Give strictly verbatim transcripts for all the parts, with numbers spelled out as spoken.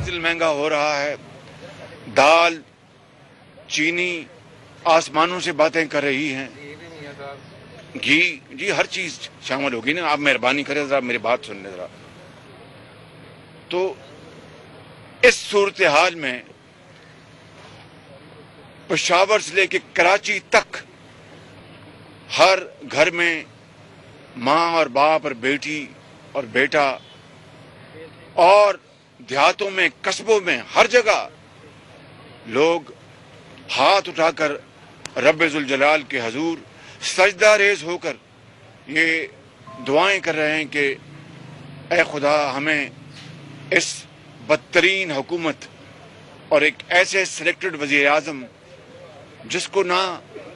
Diesel महंगा हो रहा है, दाल चीनी आसमानों से बातें कर रही हैं, घी जी हर चीज शामिल होगी ना। आप मेहरबानी करें जरा मेरी बात सुन लें जरा। तो इस सूरत हाल में पेशावर से लेके कराची तक हर घर में माँ और बाप और बेटी और बेटा, और देहातों में कस्बों में हर जगह लोग हाथ उठाकर रब्बे जुल जलाल के हजूर सजदा रेज होकर ये दुआएं कर रहे हैं कि ए खुदा हमें इस बदतरीन हुकूमत और एक ऐसे सिलेक्टेड वजीर आजम जिसको ना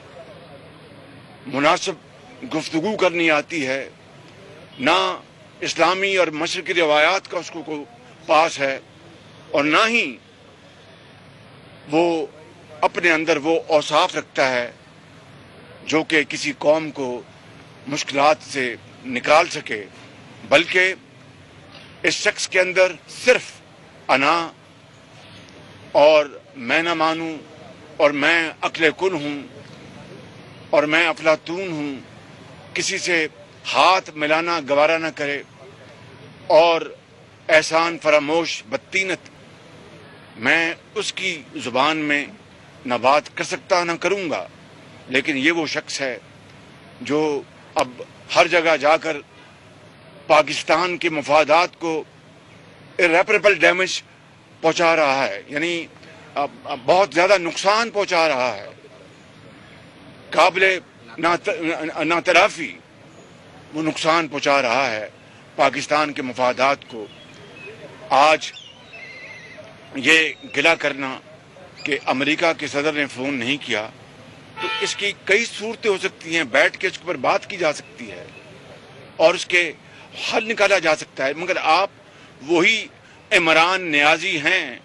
मुनासिब गुफ्तगू करनी आती है, ना इस्लामी और मशरकी रवायात का उसको को पास है, और ना ही वो अपने अंदर वो औसाफ रखता है जो कि किसी कौम को मुश्किलात से निकाल सके, बल्कि इस शख्स के अंदर सिर्फ अना और मैं न मानूं और मैं अक्ल कुन हूं और मैं अफलातून हूं, किसी से हाथ मिलाना गवारा न करे और एहसान फरामोश बदतीनत मैं उसकी जुबान में न बात कर सकता न करूंगा। लेकिन ये वो शख्स है जो अब हर जगह जाकर पाकिस्तान के मफादात को इरेपरेबल डैमेज पहुंचा रहा है, यानी अब, अब बहुत ज्यादा नुकसान पहुंचा रहा है, काबिले नातराफी वो नुकसान पहुंचा रहा है पाकिस्तान के मफादात को। आज ये गिला करना कि अमेरिका के सदर ने फोन नहीं किया, तो इसकी कई सूरतें हो सकती हैं, बैठ के इसके ऊपर बात की जा सकती है और उसके हल निकाला जा सकता है। मगर आप वही इमरान नियाजी हैं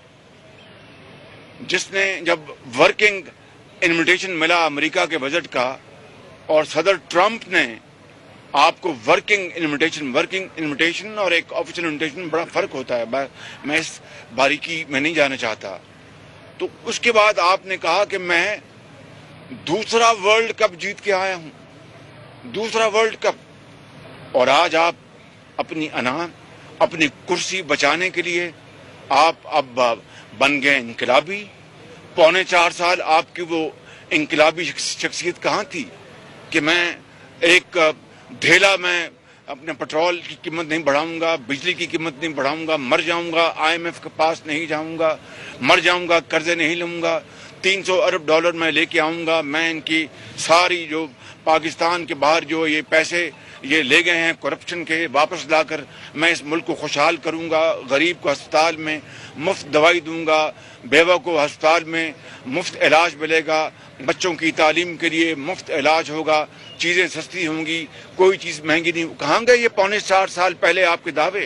जिसने जब वर्किंग इन्विटेशन मिला अमेरिका के बजट का और सदर ट्रंप ने आपको वर्किंग इन्विटेशन वर्किंग इन्विटेशन और एक ऑफिशियल इन्विटेशन बड़ा फर्क होता है, मैं इस बारीकी में नहीं जाना चाहता। तो उसके बाद आपने कहा कि मैं दूसरा वर्ल्ड कप जीत के आया हूं, दूसरा वर्ल्ड कप, और आज आप अपनी अना अपनी कुर्सी बचाने के लिए आप अब बन गए इनकलाबी। पौने चार साल आपकी वो इनकलाबी शख्सियत कहाँ थी कि मैं एक ढेला में अपने पेट्रोल की कीमत नहीं बढ़ाऊंगा, बिजली की कीमत नहीं बढ़ाऊंगा, मर जाऊंगा, आईएमएफ के पास नहीं जाऊंगा, मर जाऊंगा, कर्जे नहीं लूंगा, तीन सौ अरब डॉलर मैं लेके आऊंगा, मैं इनकी सारी जो पाकिस्तान के बाहर जो ये पैसे ये ले गए हैं करप्शन के वापस लाकर मैं इस मुल्क को खुशहाल करूंगा, गरीब को अस्पताल में मुफ्त दवाई दूंगा, बेवा को अस्पताल में मुफ्त इलाज मिलेगा, बच्चों की तालीम के लिए मुफ्त इलाज होगा, चीजें सस्ती होंगी, कोई चीज महंगी नहीं। कहाँ गए ये पौने चार साल पहले आपके दावे?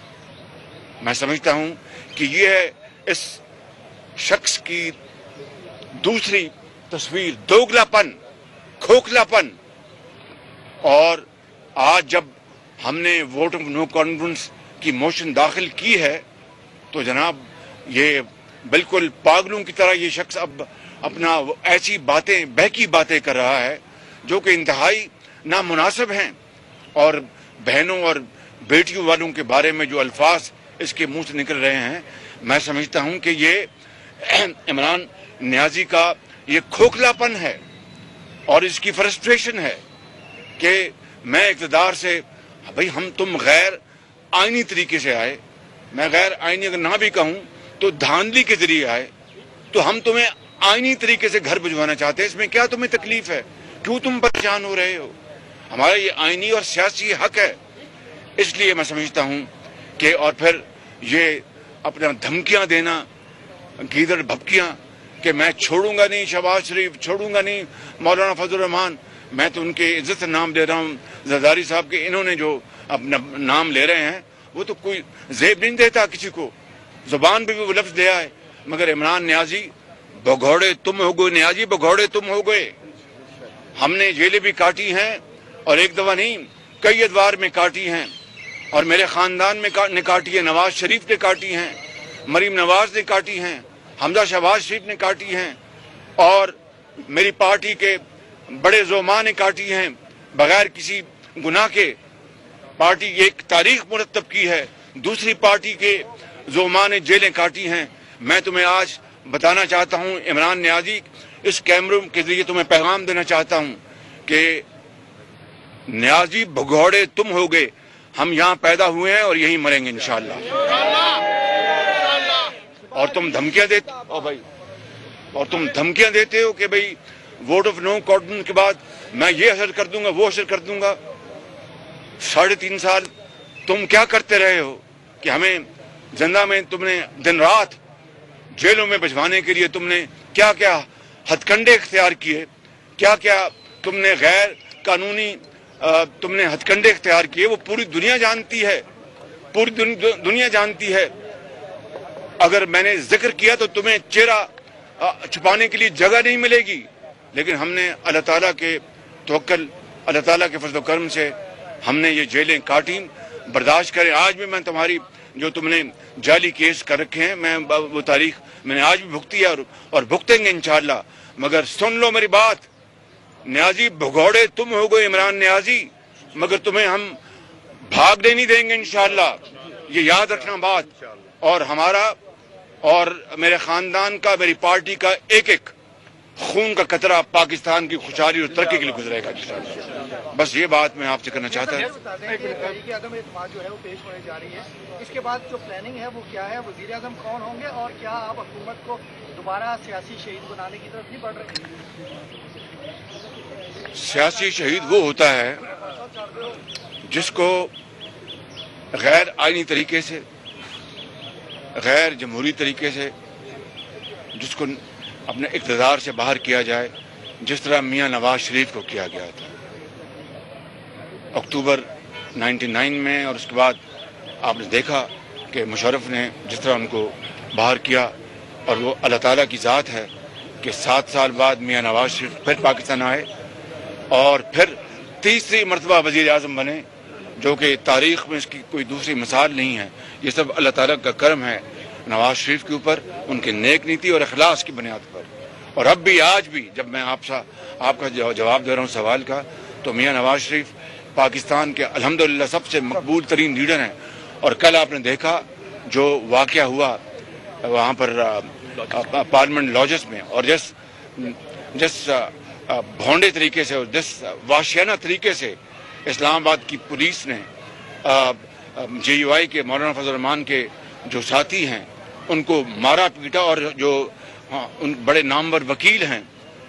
मैं समझता हूं कि ये है इस शख्स की दूसरी तस्वीर, दोगलापन, खोखलापन। और आज जब हमने वोट ऑफ नो कॉन्फिडेंस की मोशन दाखिल की है तो जनाब ये बिल्कुल पागलों की तरह ये शख्स अब अपना ऐसी बातें बहकी बातें कर रहा है जो कि इंतहाई नामुनासिब हैं, और बहनों और बेटियों वालों के बारे में जो अल्फाज इसके मुंह से निकल रहे हैं, मैं समझता हूं कि ये इमरान नियाजी का ये खोखलापन है और इसकी फ्रस्ट्रेशन है कि मैं इक़्तिदार से, भाई हम तुम गैर आईनी तरीके से आए, मैं गैर आईनी अगर ना भी कहूं तो धांधली के जरिए आए, तो हम तुम्हें आईनी तरीके से घर भिजवाना चाहते हैं, इसमें क्या तुम्हें तकलीफ है? क्यों तुम परेशान हो रहे हो? हमारा ये आईनी और सियासी हक है। इसलिए मैं समझता हूं कि और फिर ये अपना धमकियां देना, गीदड़ भपकियां कि मैं छोड़ूंगा नहीं शहबाज शरीफ, छोड़ूंगा नहीं मौलाना फजल रहमान, मैं तो उनके इज्जत से नाम ले रहा हूँ जरदारी साहब के, इन्होंने जो अपना नाम ले रहे हैं वो तो कोई जेब नहीं देता किसी को, जुबान पे भी वो लफ्ज ले आए। मगर इमरान नियाजी भगौड़े तुम हो गए, नियाजी भगौड़े तुम हो गए। हमने जेलें भी काटी हैं और एक दफा नहीं कई अदवार में काटी हैं, और मेरे खानदान में का, ने काटी है, नवाज शरीफ ने काटी हैं, مریم نواز نے کاٹی ہیں, حمزہ شہباز شریف نے کاٹی ہیں, اور میری پارٹی کے بڑے زعما نے کاٹی ہیں بغیر کسی گناہ کے. پارٹی ایک تاریخ مرتب کی ہے, دوسری پارٹی کے زعما نے جیلیں کاٹی ہیں. میں تمہیں آج بتانا چاہتا ہوں عمران نیازی, اس کیمروں کے ذریعے تمہیں پیغام دینا چاہتا ہوں کہ نیازی بھگوڑے تم ہو گئے, ہم یہاں پیدا ہوئے ہیں اور یہیں مریں گے انشاءاللہ. اور تم دھمکیاں دیتے او بھائی اور تم دھمکیاں دیتے ہو کہ بھئی ووٹ آف نو کاٹن کے بعد میں یہ اثر کر دوں گا, وہ اثر کر دوں گا. ساڑھے تین سال تم کیا کرتے رہے ہو کہ ہمیں زندہ میں تم نے دن رات جیلوں میں بھجوانے کے لیے تم نے کیا کیا ہتھ کنڈے اختیار کیے, کیا کیا تم نے غیر قانونی تم نے ہتھ کنڈے اختیار کیے, وہ پوری دنیا جانتی ہے, پوری دنیا جانتی ہے. اگر میں نے ذکر کیا تو تمہیں چہرہ چھپانے کے لیے جگہ نہیں ملے گی, لیکن ہم نے اللہ تعالیٰ کے توکل, اللہ تعالیٰ کے فضل و کرم سے ہم نے یہ جیلیں کاٹیں. برداشت کریں. آج بھی میں تمہاری جو تم نے جعلی کیس کر رکھے ہیں, میں وہ تاریخ میں نے آج بھی بھگتی ہے اور بھگتیں گے انشاءاللہ. مگر سن لو میری بات, نیازی بھگوڑے تم ہو گئے عمران نیازی, مگر تمہیں ہم بھاگنے نہیں دیں گے انشاءاللہ. یہ یاد رکھنا بات. اور ہمارا اور میرے خاندان کا, میری پارٹی کا ایک ایک خون کا قطرہ پاکستان کی خوشحالی اور ترقی کے لیے گزرے گا انشاءاللہ. بس یہ بات میں آپ سے کرنا چاہتا ہوں. عدم اعتماد جو ہے وہ پیش ہونے جا رہی ہے, اس کے بعد جو پلاننگ ہے وہ کیا ہے, وزیر اعظم کون ہوں گے, اور کیا آپ حکومت کو دوبارہ سیاسی شہید بنانے کی طرف نہیں بڑھ رہے ہیں؟ سیاسی شہید وہ ہوتا ہے جس کو غیر آئینی طریقے سے, غیر جمہوری طریقے سے, جس کو اپنے اقتدار سے باہر کیا جائے, جس طرح میاں نواز شریف کو کیا گیا تھا اکتوبر نائنٹی نائن میں. اور اس کے بعد آپ نے دیکھا کہ مشرف نے جس طرح ان کو باہر کیا, اور وہ اللہ تعالیٰ کی ذات ہے کہ سات سال بعد میاں نواز شریف پھر پاکستان آئے اور پھر تیسری مرتبہ وزیر اعظم بنے, جو کہ تاریخ میں اس کی کوئی دوسری مثال نہیں ہے. یہ سب اللہ تعالیٰ کا کرم ہے نواز شریف کے اوپر, ان کے نیک نیتی اور اخلاص کی بنیاد پر. اور اب بھی آج بھی جب میں آپ سا آپ کا جواب دے رہا ہوں سوال کا, تو میاں نواز شریف پاکستان کے الحمدللہ سب سے مقبول ترین لیڈر ہیں. اور کل آپ نے دیکھا جو واقعہ ہوا وہاں پر پارلیمنٹ لاجز میں, اور جس جس بھونڈے طریقے سے اور جس وحشیانہ طریقے سے اسلام آباد کی پولیس نے جے یو آئی کے مولانا فضل الرحمان کے جو ساتھی ہیں ان کو مارا پیٹا, اور جو ان بڑے نامور وکیل ہیں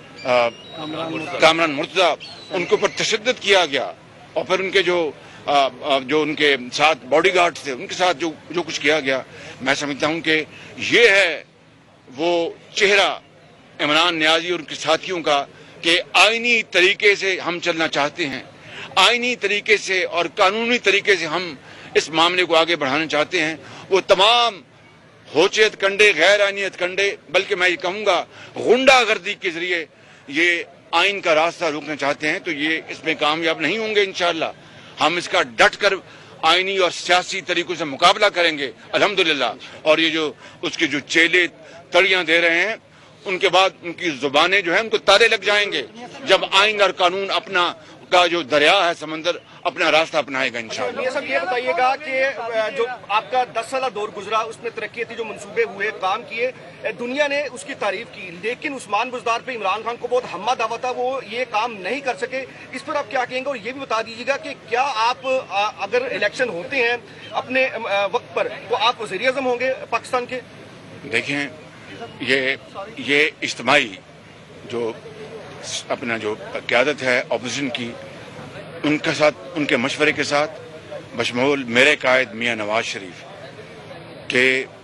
کامران مرتضی, ان کے اوپر تشدد کیا گیا, اور پھر ان کے جو جو ان کے ساتھ باڈی گارڈ تھے ان کے ساتھ جو جو کچھ کیا گیا. میں سمجھتا ہوں کہ یہ ہے وہ چہرہ عمران نیازی اور ان کے ساتھیوں کا کہ آئینی طریقے سے ہم چلنا چاہتے ہیں, آئینی طریقے سے اور قانونی طریقے سے ہم اس معاملے کو آگے بڑھانا چاہتے ہیں. وہ تمام ہوچے ہتھ کنڈے, غیر آئینی ہتھ کنڈے, بلکہ میں یہ کہوں گا غنڈہ گردی کے ذریعے یہ آئین کا راستہ روکنا چاہتے ہیں, تو یہ اس میں کامیاب نہیں ہوں گے انشاءاللہ. ہم اس کا ڈٹ کر آئینی اور سیاسی طریقوں سے مقابلہ کریں گے الحمدللہ. اور یہ جو اس کے جو چیلے تڑیاں دے رہے ہیں, ان کے بعد ان کی زبانیں جو ہیں ان کو تالے لگ جائیں گے جب آئین اور قانون اپنا کا جو دریا ہے سمندر اپنا راستہ اپنائے گا انشاءاللہ. یہ سب یہ بتائیے گا کہ جو آپ کا دس سالہ دور گزرا اس میں ترقی تھی, جو منصوبے ہوئے, کام کیے, دنیا نے اس کی تعریف کی, لیکن عثمان بزدار پہ عمران خان کو بہت ہمہ دعویٰ تھا, وہ یہ کام نہیں کر سکے. اس پر آپ کیا کہیں گے, اور یہ بھی بتا دیجیے گا کہ کیا آپ اگر الیکشن ہوتے ہیں اپنے وقت پر تو آپ وزیر اعظم ہوں گے پاکستان کے؟ دیکھیں یہ یہ اجتماعی جو اپنا جو قیادت ہے اپوزیشن کی, ان کے ساتھ ان کے مشورے کے ساتھ بشمول میرے قائد میاں نواز شریف کے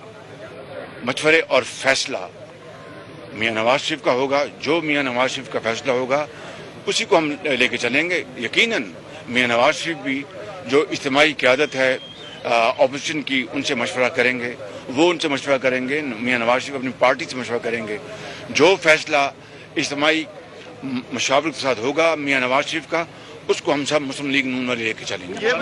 مشورے اور فیصلہ میاں نواز شریف کا ہوگا. جو میاں نواز شریف کا فیصلہ ہوگا اسی کو ہم لے کے چلیں گے. یقیناً میاں نواز شریف بھی جو اجتماعی قیادت ہے اپوزیشن کی ان سے مشورہ کریں گے, وہ ان سے مشورہ کریں گے. میاں نواز شریف اپنی پارٹی سے مشورہ کریں گے. جو فیصلہ اجتماعی مشاورت کے ساتھ ہوگا میاں نواز شریف کا, اس کو ہم سب مسلم لیگ نون والے لے کے چلیں گے.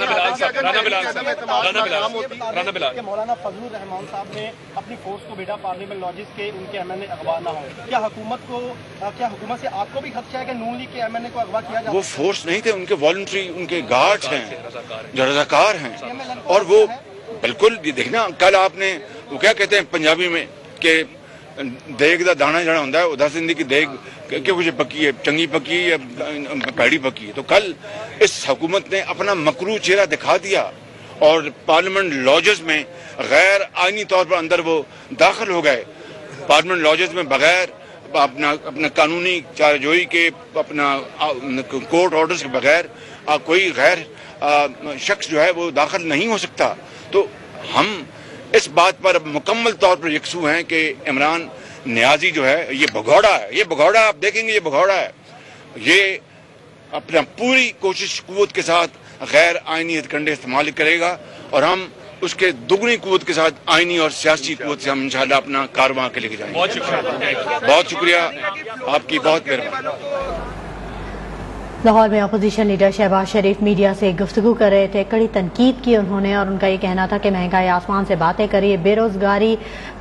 مولانا فضل الرحمان صاحب نے اپنی فورس کو بھیجا پارلیمنٹ لاجز کے ان کے ایم این اے اغوا نہ ہو. کیا حکومت کو کیا حکومت سے آپ کو بھی خدشہ ہے کہ نون لیگ کے ایم این اے کو اغوا کیا جائے؟ وہ فورس نہیں تھے، ان کے والنٹری ان کے گارڈز ہیں جو رضاکار ہیں، اور وہ بالکل یہ دیکھنا کل آپ نے وہ کیا کہتے ہیں پنجابی میں کہ دیگ دا دانا جڑا ہوتا ہے وہ دس دن کی دیگ کہ کچھ پکی ہے، چنگی پکی ہے یا پیڑی پکی ہے. تو کل اس حکومت نے اپنا مکروہ چہرہ دکھا دیا اور پارلیمنٹ لاجز میں غیر آئینی طور پر اندر وہ داخل ہو گئے. پارلیمنٹ لاجز میں بغیر اپنا اپنا قانونی چارجوئی کے اپنا کورٹ آرڈرز کے بغیر کوئی غیر شخص جو ہے وہ داخل نہیں ہو سکتا. تو ہم اس بات پر مکمل طور پر یکسو ہیں کہ عمران نیازی جو ہے یہ بھگوڑا ہے، یہ بھگوڑا آپ دیکھیں گے، یہ بھگوڑا ہے. یہ اپنا پوری کوشش قوت کے ساتھ غیر آئینی ہتھ کنڈے استعمال کرے گا اور ہم اس کے دگنی قوت کے ساتھ آئینی اور سیاسی قوت سے ہم انشاءاللہ اپنا کارواں کے لے کے جائیں گے. بہت شکریہ بہت شکریہ آپ کی، بہت مہربانی. لاہور میں opposition leader Shehbaz Sharif media سے گفتگو کر رہے تھے. کڑی تنقید کی انہوں نے اور ان کا یہ کہنا تھا کہ مہنگائی آسمان سے باتیں کریے، بے روزگاری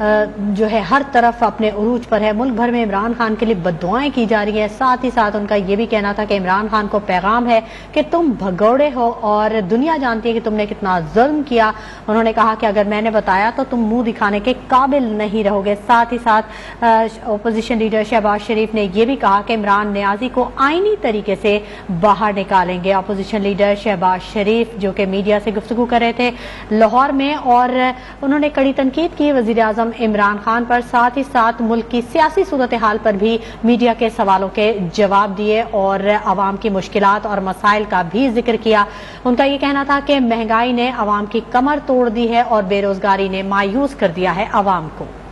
جو ہے ہر طرف اپنے عروج پر ہے، ملک بھر میں عمران خان کے لیے بد دعائیں کی جا رہی ہیں. ساتھ ہی ساتھ ان کا یہ بھی کہنا تھا کہ عمران خان کو پیغام ہے کہ تم بھگوڑے ہو اور دنیا جانتی ہے کہ تم نے کتنا ظلم کیا. انہوں نے کہا کہ اگر میں نے بتایا تو تم منہ دکھانے کے قابل نہیں رہو گے. ساتھ ہی ساتھ اپوزیشن لیڈر شہباز شریف نے یہ بھی کہا کہ عمران نیازی کو آئینی طریقے سے باہر نکالیں گے. اپوزیشن لیڈر شہباز شریف جو کہ میڈیا سے گفتگو کر رہے تھے لاہور میں، اور انہوں نے کڑی تنقید کی وزیر اعظم عمران خان پر. ساتھ ہی ساتھ ملک کی سیاسی صورتحال پر بھی میڈیا کے سوالوں کے جواب دیے اور عوام کی مشکلات اور مسائل کا بھی ذکر کیا. ان کا یہ کہنا تھا کہ مہنگائی نے عوام کی کمر توڑ دی ہے اور بے روزگاری نے مایوس کر دیا ہے عوام کو.